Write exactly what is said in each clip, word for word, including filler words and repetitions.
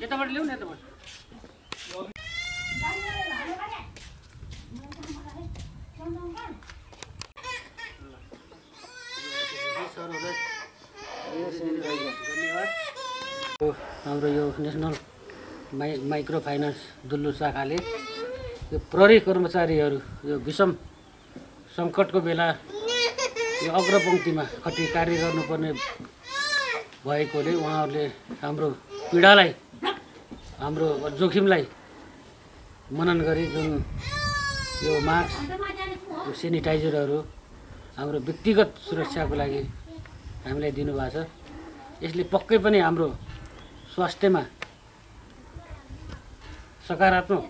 यताबाट ल्याउ न यताबाट हाम्रो यो नेसनल माइ माइक्रो फाइनान्स दुल्लु शाखाले यो प्रहरी कर्मचारीहरू यो विषम सङ्कटको बेला यो अग्रपङ्क्तिमा खटी कार्य गर्नुपर्ने भएकोले उहाँहरूले हाम्रो पीडालाई हाम्रो जोखिमलाई मनन गरी जुन यो मास्क यो सेनिटाइजरहरू हाम्रो व्यक्तिगत सुरक्षाको लागि हामीलाई दिनुभएको छ। यसले पक्कै पनि हाम्रो स्वास्थ्यमा सकारात्मक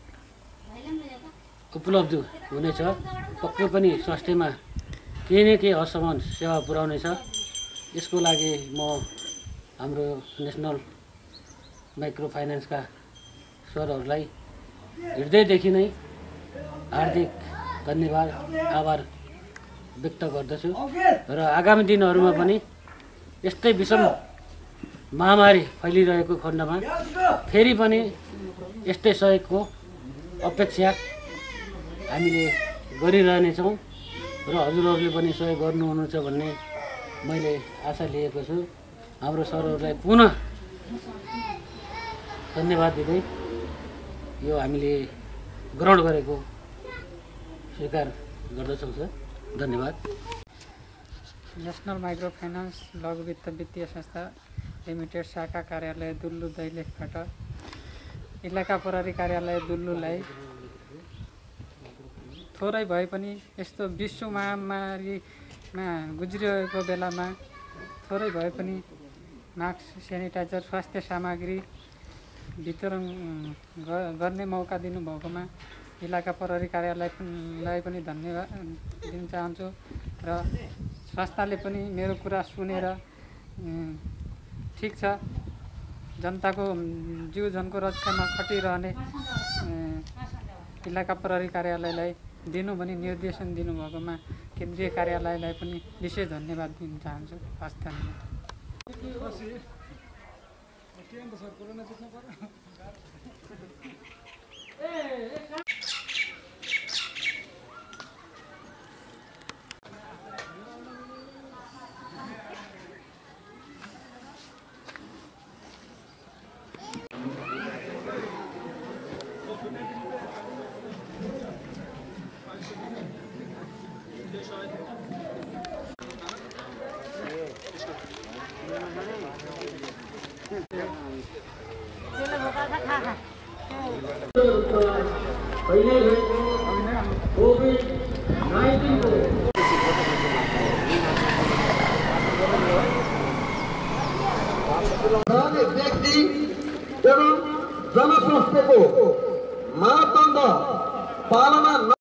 उपलब्धि हुनेछ। पक्कै पनि स्वास्थ्यमा केही न केही हदसम्म सेवा पुर्याउनेछ। यसको लागि म हाम्रो नेसनल माइक्रो फाइनान्सका सरहरूलाई हृदयदेखि नै हार्दिक धन्यवाद आभार व्यक्त गर्दछु र आगामी दिनहरूमा पनि यस्तै विषम महामारी फैलिरहेको खण्डमा फेरि पनि यस्तै सहयोगको अपेक्षा हामीले गरिरहनेछौँ र हजुरहरूले पनि सहयोग गर्नुहुनेछ भन्ने मैले आशा लिएको छु। हाम्रो सरहरूलाई पुनः धन्यवाद दिँदै यो हामीले ग्रहण गरेको स्वीकार गर्दछौँ सर। धन्यवाद। नेसनल माइक्रो फाइनान्स लघु वित्त वित्तीय संस्था लिमिटेड शाखा कार्यालय दुल्लु दैलेखबाट इलाका प्रहरी कार्यालय दुल्लुलाई थोरै भए पनि यस्तो विश्व महामारीमा गुज्रिरहेको बेलामा थोरै भए पनि मास्क सेनिटाइजर स्वास्थ्य सामग्री वितरण गर्ने मौका दिनुभएकोमा इलाका प्रहरी कार्यालयलाई पनि धन्यवाद दिन चाहन्छु र संस्थाले पनि मेरो कुरा सुनेर ठिक छ जनताको जीव जनको रक्षामा खटिरहने इलाका प्रहरी कार्यालयलाई दिनु भनी निर्देशन दिनुभएकोमा केन्द्रीय कार्यालयलाई पनि विशेष धन्यवाद दिन चाहन्छु। हस् धन्यवाद। कोभिड नाइन्टीन को व्यक्ति एवं जनस्वास्थ्य को मापदण्ड पालना